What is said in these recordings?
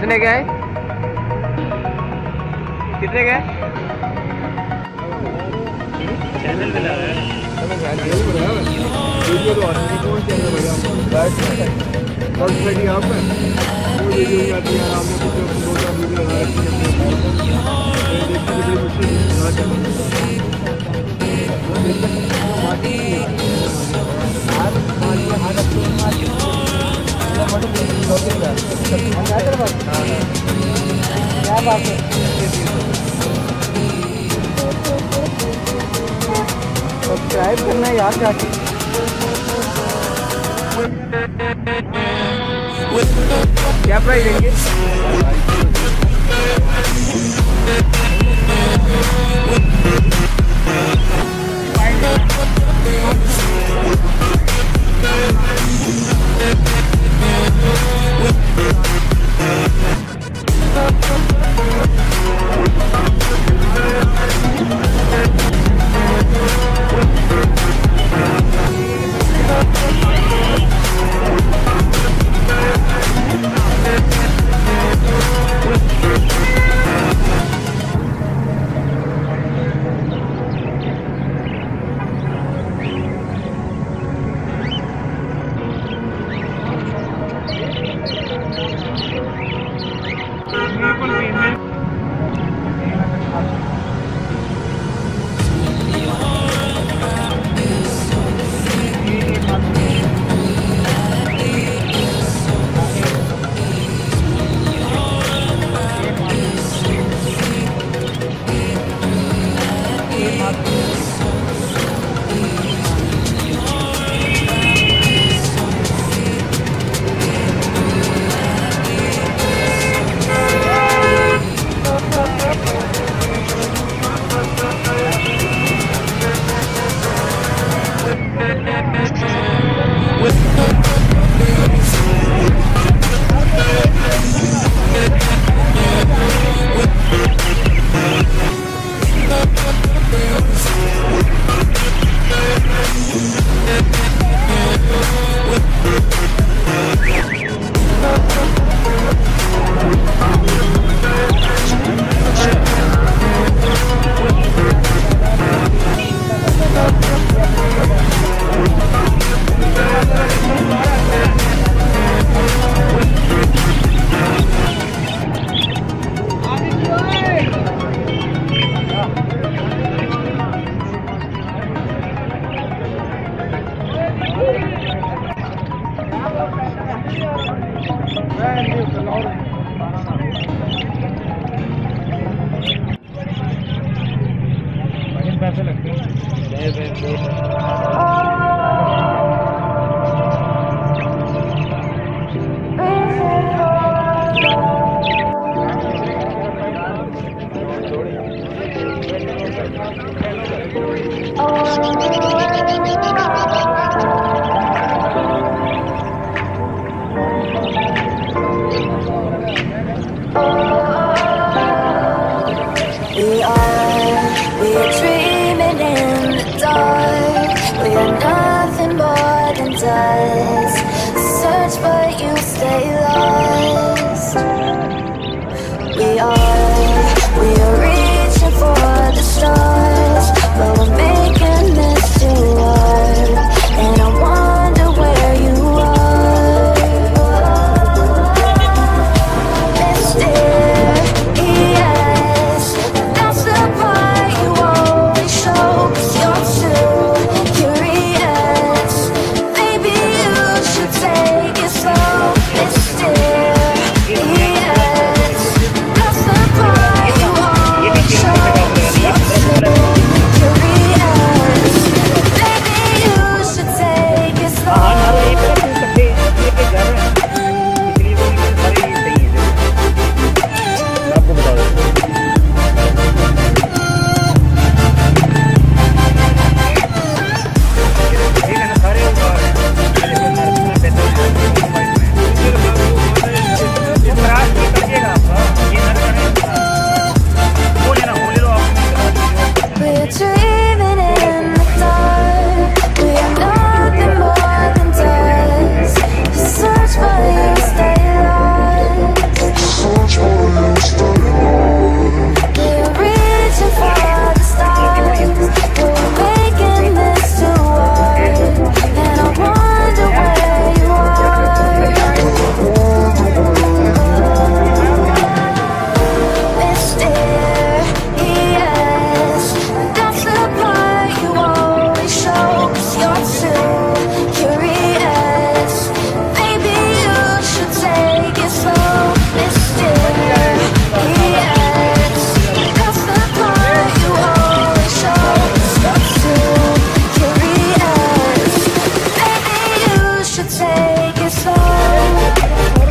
कितने के है? कितने के? चैनल पे लगा है। वीडियो तो आने कौन चैनल भैया? फर्स्ट वीडियो आप में वो वीडियो आती है आपने कुछ दो चार वीडियो लगा रखी है देखने के लिए मुश्किल ना चलो क्या बात है सब्सक्राइब करना है यार जाके क्या प्राइस देंगे पैसे लगते हैं We're dreaming in the dark. We are nothing more than dust. Search but you stay lost. We are reaching for the stars, but we're making this too hard. And I wonder where you are. Mysterious, that's the part you always show. 'Cause you're too curious. Maybe you should take it slow. Mysterious, that's the take it slow.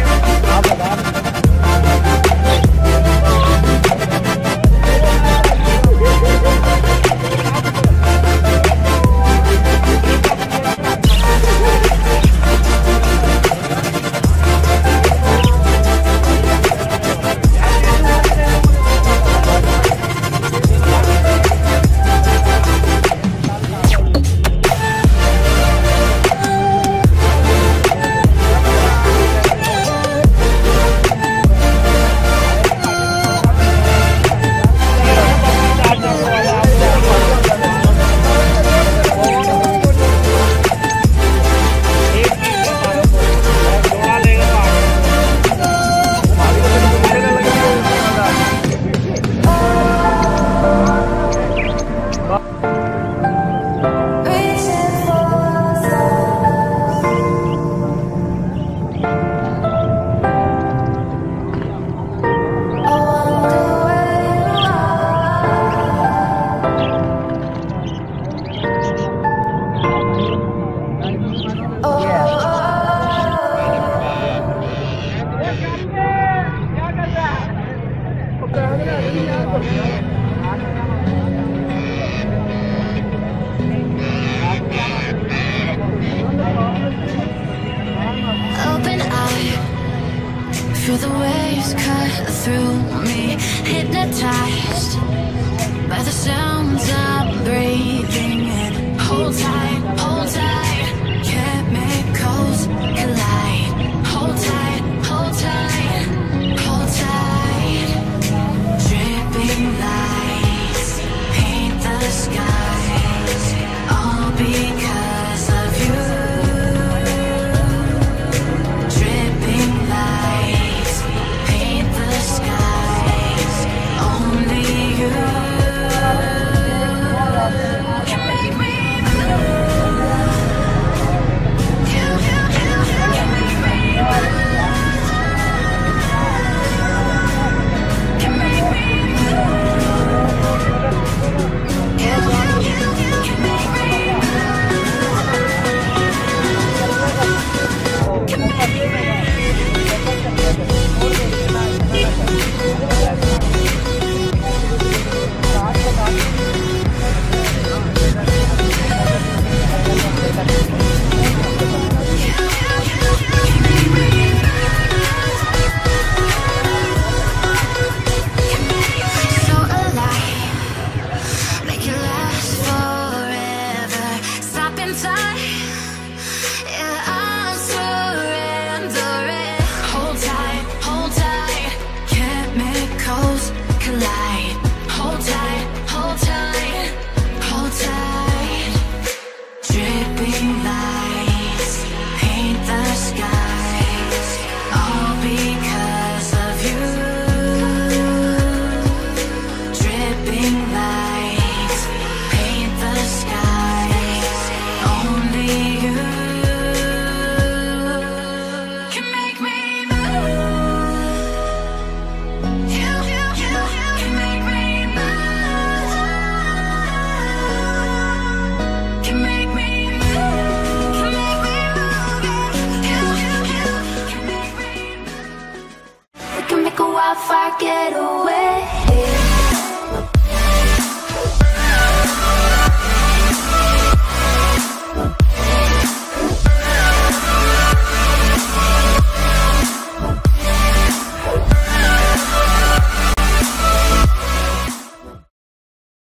Open eye, feel the waves cut through me, hypnotized by the sounds I'm breathing in. Hold tight, chemicals collide. Hold tight, hold tight, hold tight. Dripping lights paint the skies, all because of you. Dripping lights paint the skies, only you can make me move. You can make me move. Can make me move. You can make me move. Can make me move. So alive, make it last forever. Stop in time, yeah, I'm surrendering. Hold tight, chemicals collide. Hold tight, hold tight. Dripping lights paint the skies, all because of you. Dripping lights paint the skies, only you can make me move. You can make me move. Can make me move. Can make me move. You can make me move. We can make a wildfire get